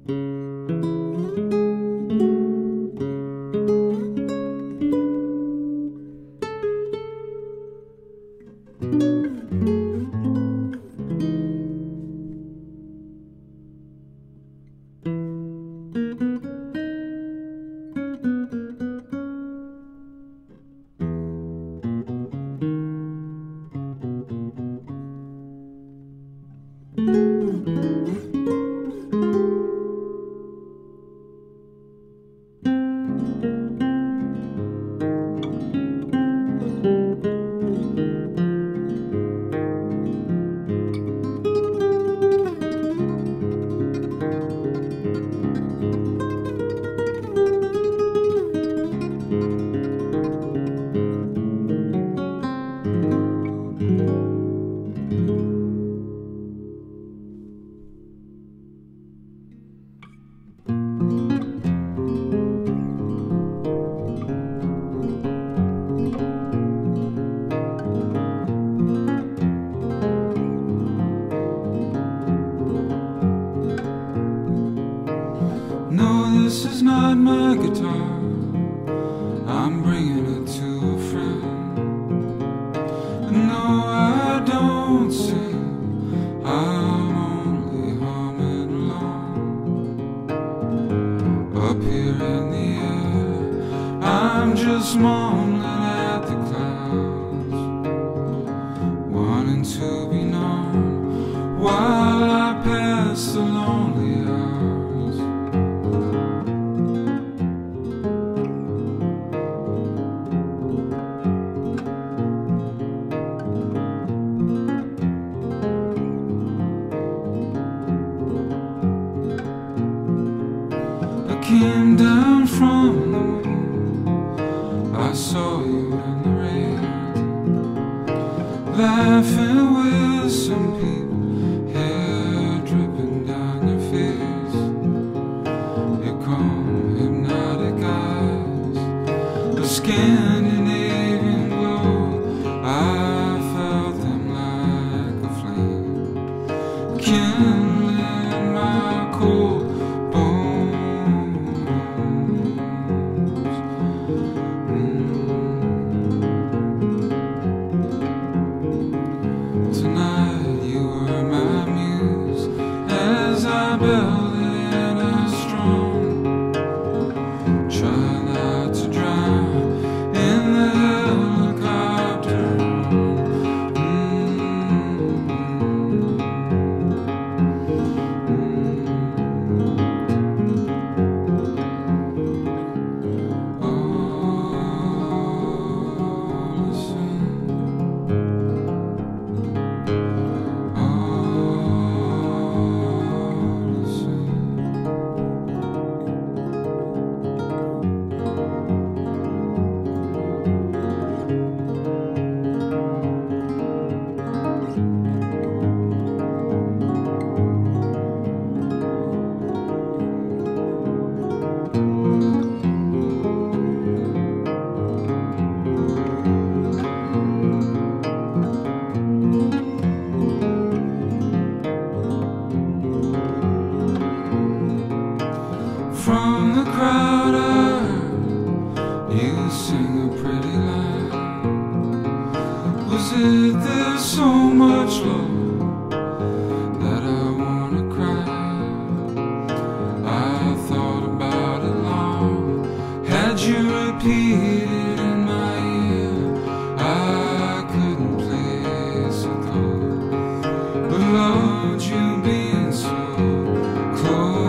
This is not my guitar, I'm bringing it to a friend. No, I don't sing, I'm only humming along. Up here in the air, I'm just mumbling at the clouds, wanting to be known while I pass the lonely hours. Came down from the moon, I saw you in the rain, laughing with some people, hair dripping down your face. Your calm, hypnotic eyes, a Scandinavian glow, I felt them like a flame, kindling my cold in a storm. Try not to drown in the helicopter. From the crowd I heard you sing a pretty line. Was it there's so much love that I wanna cry? I thought about it long, had you repeat it in my ear. I couldn't place a thought, but loved you being so close.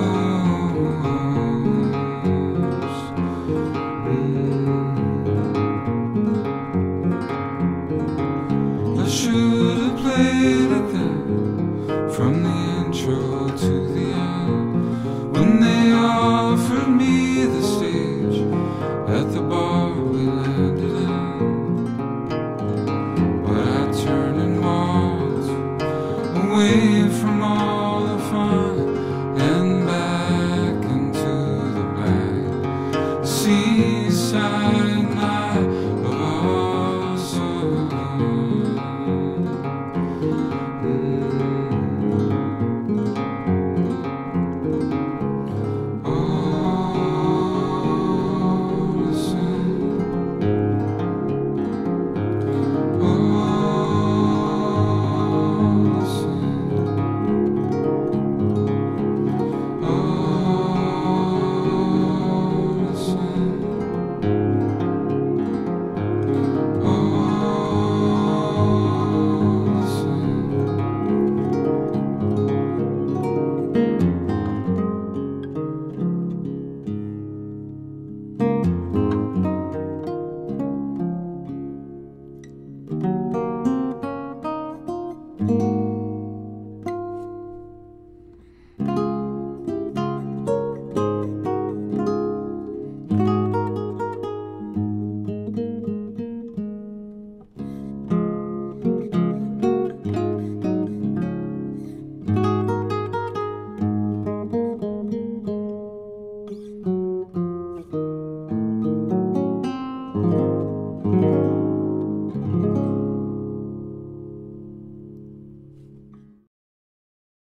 I should have played it then, from the intro to the end, when they offered me the stage at the bar.